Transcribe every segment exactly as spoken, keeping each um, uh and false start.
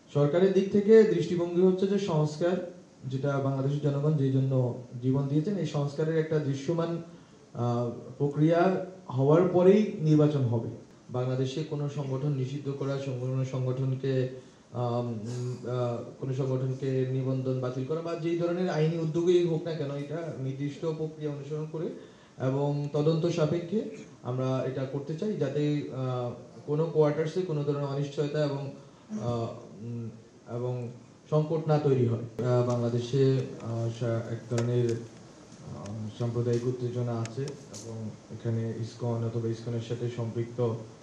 সরকারের দিক থেকে দৃষ্টিভঙ্গি হচ্ছে যে সংস্কার, যেটা বাংলাদেশের জনগণ যেই জন্য জীবন দিয়েছেন, এই সংস্কারের একটা দৃশ্যমান প্রক্রিয়া হওয়ার পরেই নির্বাচন হবে। বাংলাদেশে কোনো সংগঠন নিষিদ্ধ করা, কোনো সংগঠনকে কোনো সংগঠনকে নিবন্ধন বাতিল করা বা যেই ধরনের আইনি উদ্যোগই হোক না কেন, এটা নির্দিষ্ট প্রক্রিয়া অনুসরণ করে এবং তদন্ত সাপেক্ষে আমরা এটা করতে চাই, যাতে কোনো কোয়ার্টার্সে কোনো ধরনের অনিশ্চয়তা এবং এবং সংকট না তৈরি হয়। বাংলাদেশে এক ধরনের সাম্প্রদায়িক উত্তেজনা আছে এবং এখানে ইসকন অথবা ইসকনের সাথে সম্পৃক্ত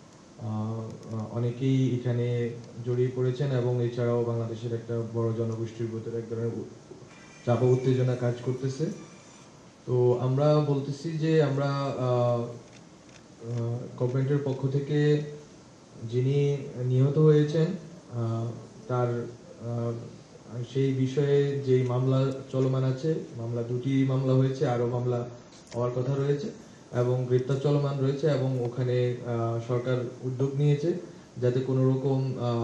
অনেকেই এখানে জড়িয়ে পড়েছেন এবং এছাড়াও বাংলাদেশের একটা বড় জনগোষ্ঠীর ভিতরে এক ধরনের চাপ উত্তেজনা কাজ করতেছে। তো আমরা বলতেছি যে আমরা গভর্নমেন্টের পক্ষ থেকে যিনি নিহত হয়েছেন তার সেই বিষয়ে যে মামলা চলমান আছে, মামলা দুটি মামলা হয়েছে, আরো মামলা হওয়ার কথা রয়েছে এবং গ্রেপ্তার চলমান রয়েছে এবং ওখানে সরকার উদ্যোগ নিয়েছে যাতে কোনো রকম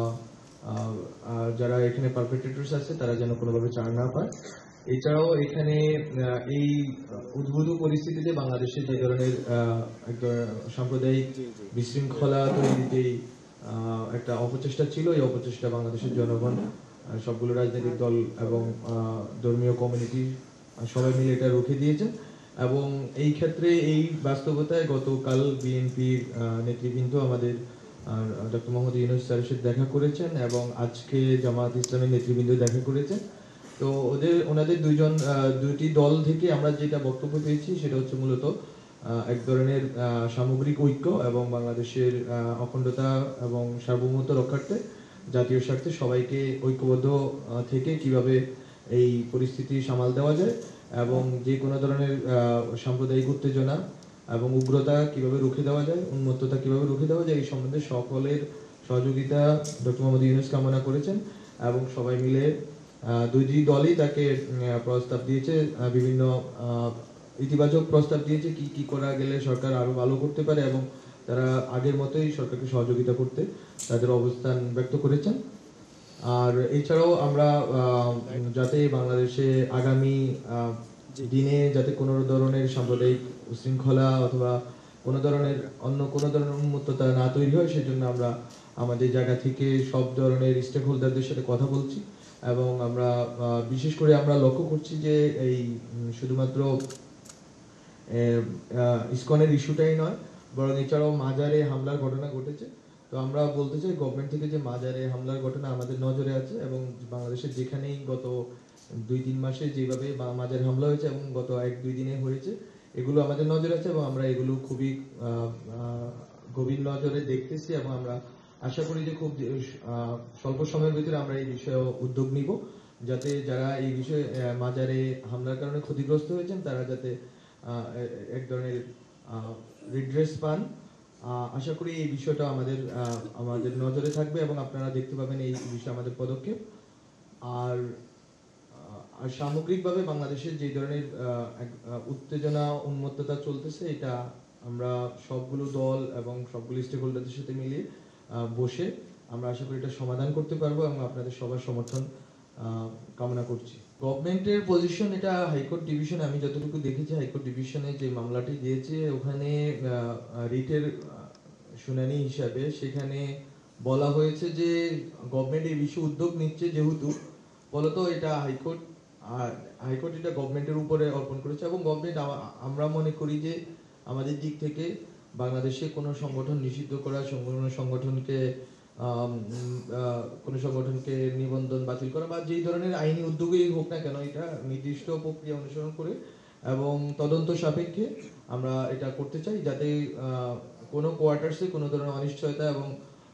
যারা এখানে পারপেট্রেটরস আছে তারা যেন কোনোভাবে ছাড় না পায়। এছাড়াও এখানে এই উদ্ভূত পরিস্থিতিতে বাংলাদেশে যে ধরনের সাম্প্রদায়িক বিশৃঙ্খলা তৈরিতে একটা অপচেষ্টা ছিল, এই অপচেষ্টা বাংলাদেশের জনগণ, সবগুলো রাজনৈতিক দল এবং ধর্মীয় কমিউনিটি সবাই মিলে এটা রুখে দিয়েছেন এবং এই ক্ষেত্রে এই বাস্তবতায় গতকাল বিএনপির নেতৃবৃন্দ আমাদের ডক্টর মোহাম্মদ ইউনূস স্যারের সাথে দেখা করেছেন এবং আজকে জামায়াত ইসলামের নেতৃবৃন্দ দেখা করেছেন। তো ওদের ওনাদের দুইজন দুইটি দল থেকে আমরা যেটা বক্তব্য পেয়েছি সেটা হচ্ছে মূলত এক ধরনের সামগ্রিক ঐক্য এবং বাংলাদেশের অখণ্ডতা এবং সার্বভৌমত্ব রক্ষার্থে জাতীয় স্বার্থে সবাইকে ঐক্যবদ্ধ থেকে কিভাবে এই পরিস্থিতি সামাল দেওয়া যায় এবং যে কোনো ধরনের সাম্প্রদায়িক উত্তেজনা এবং উগ্রতা কিভাবে রুখে দেওয়া যায়, উন্মত্ততা কিভাবে রুখে দেওয়া যায়, এই সম্বন্ধে সকলের সহযোগিতা ডক্টর মোহাম্মদ ইউনূস কামনা করেছেন এবং সবাই মিলে দুইটি দলই তাকে প্রস্তাব দিয়েছে, বিভিন্ন ইতিবাচক প্রস্তাব দিয়েছে কি কি করা গেলে সরকার আরো ভালো করতে পারে এবং তারা আগের মতোই সরকারকে সহযোগিতা করতে তাদের অবস্থান ব্যক্ত করেছেন। আর এছাড়াও আমরা যাতে বাংলাদেশে আগামী দিনে যাতে কোনো ধরনের সাম্প্রদায়িক শৃঙ্খলা অথবা কোনো ধরনের অন্য কোনো ধরনের উন্মত্ততা না তৈরি হয়, সেজন্য আমরা আমাদের জায়গা থেকে সব ধরনের স্টেক হোল্ডারদের সাথে কথা বলছি এবং আমরা বিশেষ করে আমরা লক্ষ্য করছি যে এই শুধুমাত্র ইসকনের ইস্যুটাই নয়, বরং এছাড়াও মাজারে হামলার ঘটনা ঘটেছে। তো আমরা বলতে চাই গভর্নমেন্ট থেকে যে মাজারে হামলার ঘটনা আমাদের নজরে আছে এবং বাংলাদেশের যেখানেই গত দুই তিন মাসে যেভাবে মাজারে হামলা হয়েছে এবং গত এক দুই দিনে হয়েছে, এগুলো আমাদের নজরে আছে এবং আমরা এগুলো খুবই গভীর নজরে দেখতেছি এবং আমরা আশা করি যে খুব স্বল্প সময়ের ভিতরে আমরা এই বিষয়ে উদ্যোগ নিব, যাতে যারা এই বিষয়ে মাজারে হামলার কারণে ক্ষতিগ্রস্ত হয়েছেন তারা যাতে এক ধরনের রিড্রেস পান। আশা করি এই বিষয়টা আমাদের আমাদের নজরে থাকবে এবং আপনারা দেখতে পাবেন এই বিষয়ে আমাদের পদক্ষেপ। আর আর সামগ্রিকভাবে বাংলাদেশের যে ধরনের উত্তেজনা উন্মত্ততা চলতেছে, এটা আমরা সবগুলো দল এবং সবগুলো স্টেক হোল্ডারদের সাথে মিলিয়ে বসে আমরা আশা করি এটা সমাধান করতে পারবো এবং আপনাদের সবার সমর্থন কামনা করছি। গভর্নমেন্টের পজিশন, এটা হাইকোর্ট ডিভিশন, আমি যতটুকু দেখেছি হাইকোর্ট ডিভিশনে যে মামলাটি দিয়েছে ওখানে রিটের শুনানি হিসাবে সেখানে বলা হয়েছে যে গভর্নমেন্ট এই বিষয়ে উদ্যোগ নিচ্ছে, যেহেতু বলতো এটা হাইকোর্ট আর হাইকোর্ট এটা গভর্নমেন্টের উপরে অর্পণ করেছে এবং গভর্নমেন্ট, আমরা মনে করি যে আমাদের দিক থেকে বাংলাদেশে কোনো সংগঠন নিষিদ্ধ করা, কোনো সংগঠনকে কোনো সংগঠনকে নিবন্ধন বাতিল করা বা যেই ধরনের আইনি উদ্যোগই হোক না কেন, এটা নির্দিষ্ট প্রক্রিয়া অনুসরণ করে এবং তদন্ত সাপেক্ষে আমরা এটা করতে চাই, যাতে কোনো কোয়ার্টার্সে কোনো ধরনের অনিশ্চয়তা এবং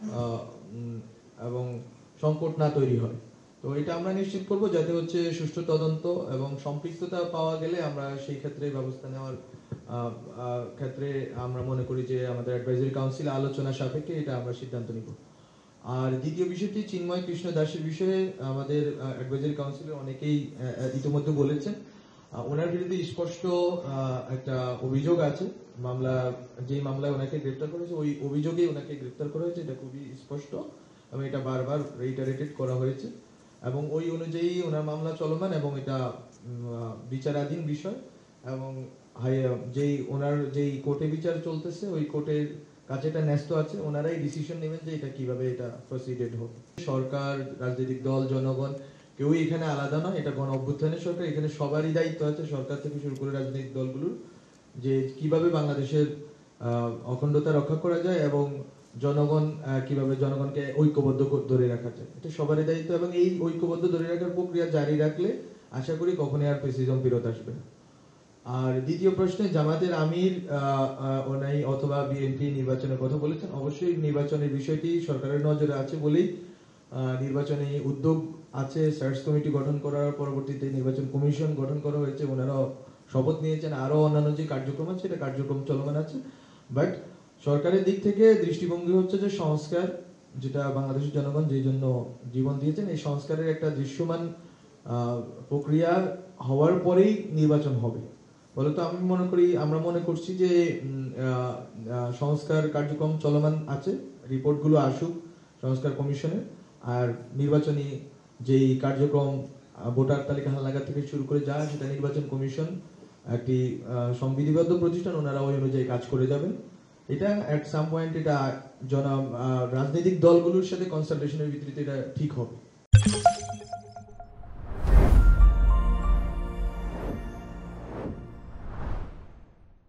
এবং সংকট না তৈরি হয়। তো এটা আমরা নিশ্চিত করব যাতে হচ্ছে সুষ্ঠু তদন্ত এবং সম্পৃক্ততা পাওয়া গেলে আমরা সেই ক্ষেত্রে ব্যবস্থা নেওয়ার ক্ষেত্রে আমরা মনে করি যে আমাদের অ্যাডভাইজারি কাউন্সিল আলোচনা সাপেক্ষে এটা আমরা সিদ্ধান্ত নিব। আর দ্বিতীয় বিষয়টি চিন্ময় কৃষ্ণ দাসের বিষয়ে আমাদের অ্যাডভাইজারি কাউন্সিলের অনেকেই ইতিমধ্যে বলেছেন, ওনার বিরুদ্ধে স্পষ্ট একটা অভিযোগ আছে, মামলা যেই মামলায় ওনাকে গ্রেফতার করেছে ওই অভিযোগেই ওনাকে গ্রেফতার করা হয়েছে, এটা খুবই স্পষ্ট এবং এটা বারবার রিটারেটেড করা হয়েছে এবং ওই অনুযায়ী ওনার মামলা চলমান এবং এটা বিচারাধীন বিষয় এবং যেই ওনার যেই কোর্টে বিচার চলতেছে ওই কোর্টের কাছে এটা ন্যস্ত আছে, ওনারাই ডিসিশন নেবেন যে এটা কিভাবে এটা প্রসিডেড হবে। সরকার, রাজনৈতিক দল, জনগণ কেউই এখানে আলাদা নয়, এটা গণ অভ্যুত্থানের সরকার, এখানে সবারই দায়িত্ব আছে, সরকার থেকে শুরু করে রাজনৈতিক দলগুলোর, যে কিভাবে বাংলাদেশের অখণ্ডতা রক্ষা করা যায় এবং জনগণ কিভাবে জনগণকে ঐক্যবদ্ধ ধরে রাখা যায়, এটা সবারই দায়িত্ব। এবং এই ঐক্যবদ্ধ ধরে রাখার প্রক্রিয়া জারি রাখলে আশা করি কখনোই আর ফ্যাসিজম ফেরত আসবে না। আর দ্বিতীয় প্রশ্নে জামাতের আমির ওনাই অথবা বিএনপি নির্বাচনের কথা বলেছেন, অবশ্যই নির্বাচনের বিষয়টি সরকারের নজরে আছে বলেই নির্বাচনে উদ্যোগ আছে, সার্চ কমিটি গঠন করার পরবর্তীতে নির্বাচন কমিশন গঠন করা হয়েছে, ওনারা শপথ নিয়েছেন, আরো অন্যান্য যে কার্যক্রম আছে সেটা কার্যক্রম চলমান আছে। বাট সরকারের দিক থেকে দৃষ্টিভঙ্গি হচ্ছে যে সংস্কার, যেটা বাংলাদেশের জনগণ যে জন্য জীবন দিয়েছেন, এই সংস্কারের একটা দৃশ্যমান প্রক্রিয়া হওয়ার পরেই নির্বাচন হবে। ফলে তো আমি মনে করি, আমরা মনে করছি যে সংস্কার কার্যক্রম চলমান আছে, রিপোর্টগুলো আসুক সংস্কার কমিশনের, আর নির্বাচনী যেই কার্যক্রম ভোটার তালিকা হালনাগাদ থেকে শুরু করে যা সেটা নির্বাচন কমিশন একটি সংবিধিবদ্ধ প্রতিষ্ঠান, ওনারা ওই অনুযায়ী কাজ করে যাবেন। এটা এট সাম পয়েন্ট এটা জন রাজনৈতিক দলগুলোর সাথে কনসালটেশনের ভিত্তিতে এটা ঠিক হবে।